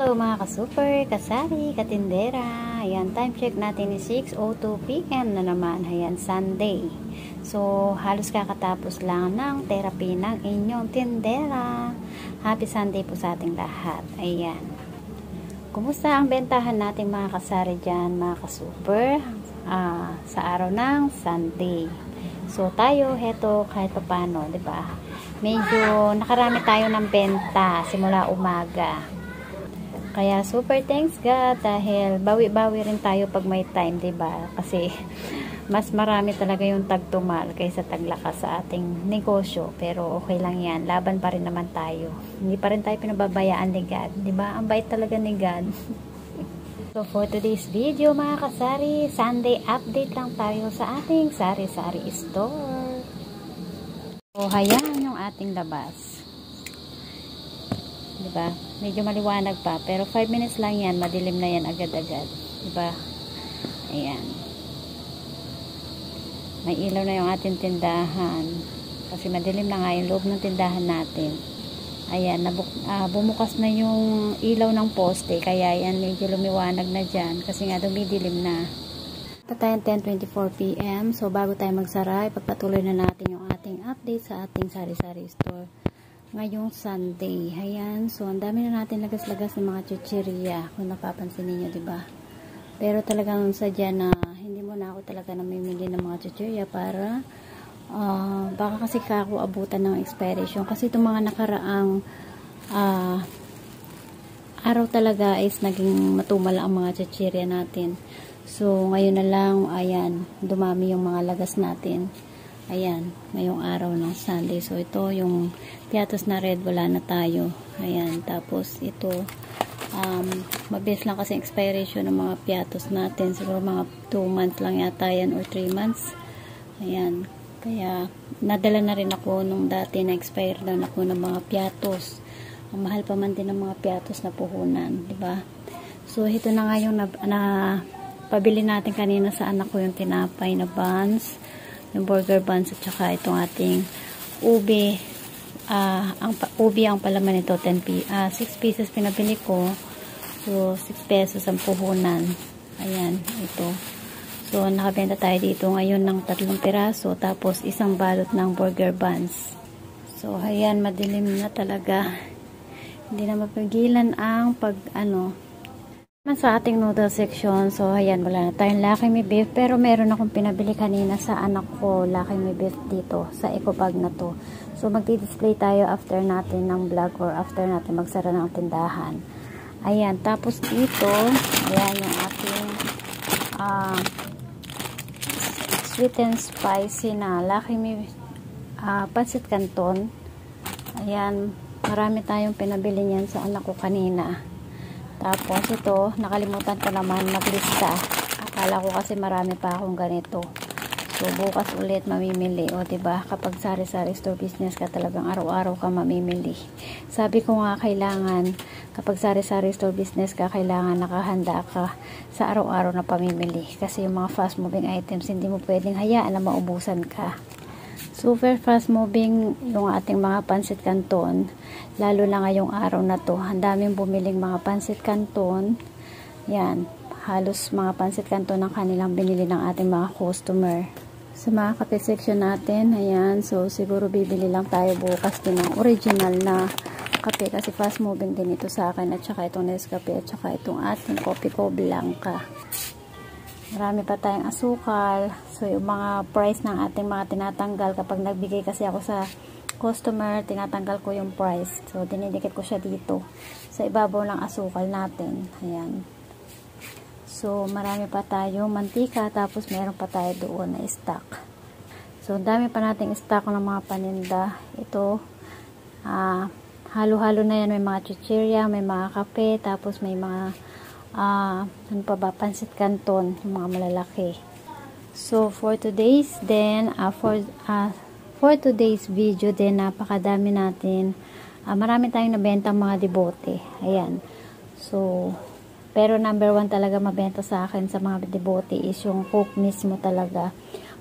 Hello mga ka-super, kasari, katindera. Ayan, time check natin is 6:02 PM na naman. Ayan, Sunday. So, halos kakatapos lang ng therapy ng inyong tindera. Happy Sunday po sa ating lahat. Ayan. Kumusta ang bentahan natin mga kasari dyan, mga ka-super? Sa araw ng Sunday. So, tayo, heto, kahit pa paano, diba? Medyo nakarami tayo ng benta simula umaga. Kaya super thanks God dahil bawi-bawi rin tayo pag may time, 'di ba? Kasi mas marami talaga yung tagtumal kaysa taglakas sa ating negosyo, pero okay lang 'yan. Laban pa rin naman tayo. Hindi pa rin tayo pinababayaan ni God, 'di ba? Ang bait talaga ni God. So for today's video mga kasari, Sunday update lang tayo sa ating sari-sari store. So ayan yung ating labas. Diba? Medyo maliwanag pa. Pero 5 minutes lang yan. Madilim na yan agad-agad. Diba? Ayan. May ilaw na yung ating tindahan. Kasi madilim na nga yung loob ng tindahan natin. Ayan. Bumukas na yung ilaw ng poste. Kaya yan medyo lumiwanag na dyan. Kasi nga dumidilim na. Patayan 10:24 PM. So bago tayo magsara, ipagpatuloy na natin yung ating update sa ating sari-sari store. Ngayong Sunday. Ayan. So, ang dami na natin lagas-lagas ng mga chichirya. Kung napapansin niyo, diba? Pero talagang sadya na hindi mo na ako talaga namimili ng mga chichirya para baka kasi kako abutan ng expiration. Kasi itong mga nakaraang araw talaga is naging matumal ang mga chichirya natin. So, ngayon na lang, ayan, dumami yung mga lagas natin. Ayan, ngayong araw ng Sunday. So, ito yung piatos na red, wala na tayo. Ayan, tapos ito, mabilis lang kasi expiration ng mga piatos natin. Siguro mga 2 months lang yata yan or 3 months. Ayan, kaya nadala na rin ako nung dati na expire lang ako ng mga piatos. Ang mahal pa man din ng mga piatos na puhunan, diba? So, ito na nga yung pabili natin kanina sa anak ko, yung tinapay na buns, yung burger buns, at saka itong ating ube. Ang ube ang palaman nito 6 pieces pinabili ko. So 6 pesos ang puhunan. Ayan, ito. So nakabenta tayo dito ngayon ng 3 piraso, tapos isang balot ng burger buns. So ayan, madilim na talaga. Hindi na mapigilan ang sa ating noodle section. So ayan, wala na tayong Lucky Me Beef, pero meron akong pinabili kanina sa anak ko, Lucky Me Beef dito sa eco bag na to. So magdi-display tayo after natin ng vlog or after natin magsara ng tindahan. Ayan, tapos dito, ayan yung ating sweet and spicy na Lucky Me pancit canton. Ayan, marami tayong pinabili niyan sa anak ko kanina. Tapos ito, nakalimutan ko naman maglista. Akala ko kasi marami pa akong ganito. So bukas ulit mamimili. O diba, kapag sari-sari store business ka, talagang araw-araw ka mamimili. Sabi ko nga, kailangan kapag sari-sari store business ka, kailangan nakahanda ka sa araw-araw na pamimili. Kasi yung mga fast moving items, hindi mo pwedeng hayaan na maubusan ka. Super fast moving yung ating mga pancit canton, lalo na ngayong araw na to. Ang daming bumiling mga pancit canton. Yan, halos mga pancit canton ang kanilang binili ng ating mga customer. Sa mga kape section natin, ayan, so siguro bibili lang tayo bukas din ng original na kape kasi fast moving din ito sa akin, at saka itong Nescafe, at saka itong ating Coffee Co Blanca. Marami pa tayong asukal. So, yung mga price ng ating mga tinatanggal, kapag nagbigay kasi ako sa customer, tinatanggal ko yung price. So, dinidikit ko siya dito sa ibabaw ng asukal natin. Ayan. So, marami pa tayo mantika, tapos meron pa tayo doon na stock. So, dami pa nating stock ng mga paninda. Ito, halo-halo na yan. May mga chichirya, may mga kape, tapos may mga ano pa ba, pancit canton, yung mga malalaki. So for today's then for today's video din, napakadami natin, marami tayong nabenta mga debote. Ayan, so pero number 1 talaga mabenta sa akin sa mga debote is yung Coke mismo talaga.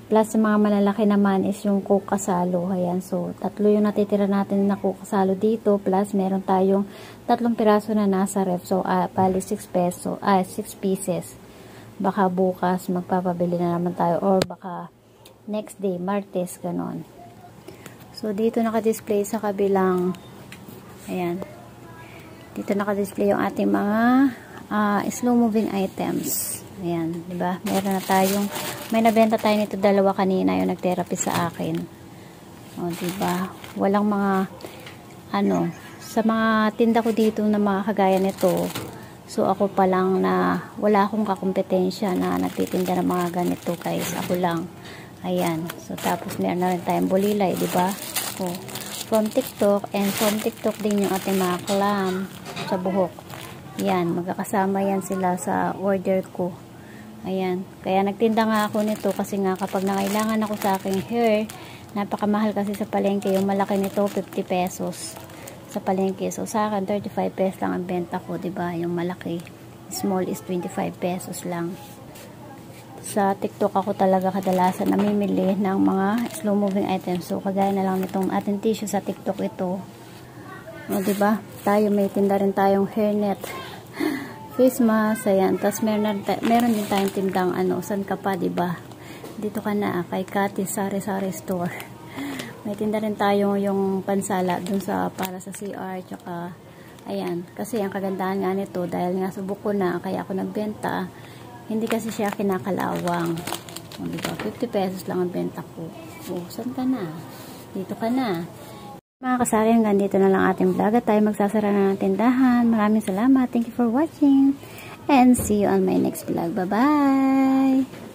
Plus, sa mga malalaki naman is yung Coke Kasalo. Ayan. So, 3 yung natitira natin na Coke Kasalo dito. Plus, meron tayong 3 piraso na nasa ref. So, bali 6 pieces. Baka bukas magpapabili na naman tayo. Or baka next day, Martes, ganon. So, dito naka-display sa kabilang, ayan. Dito naka-display yung ating mga slow-moving items. Ayan, diba? Meron na tayong, may nabenta tayo nito 2 kanina yung nag-therapy sa akin. O, diba? Walang mga, sa mga tinda ko dito na mga kagaya nito, so ako pa lang na, wala akong kakompetensya na nagtitinda ng mga ganito guys. Ako lang. Ayan. So, tapos meron na rin tayong bulilay, diba? So, from TikTok, and from TikTok din yung ating mga clam sa buhok. Yan, magkakasama yan sila sa order ko. Ayan, kaya nagtinda nga ako nito kasi nga kapag nangailangan ako sa aking hair, napakamahal kasi sa palengke. Yung malaki nito 50 pesos sa palengke. So sa akin 35 pesos lang ang benta ko, 'di ba? Yung malaki, small is 25 pesos lang. Sa TikTok ako talaga kadalasan namimili ng mga slow moving items. So kagaya na lang nitong ating tissue sa TikTok ito. O, 'di ba? Tayo may tinda rin tayong hairnet. Face mask, ayan. Tapos meron din tayong tindang san ka pa, diba? Dito ka na, kay Kati Sari-Sari Store. May tinda rin tayo yung pansala dun sa, para sa CR, tsaka, ayan. Kasi ang kagandahan nga nito, dahil nga subok ko na, kaya ako nagbenta, hindi kasi siya kinakalawang. O, diba? 50 pesos lang ang benta ko. O, san ka na? Dito ka na. Mga kasari, hanggang dito na lang ating vlog at tayo magsasara na ng tindahan. Maraming salamat. Thank you for watching and see you on my next vlog. Bye-bye!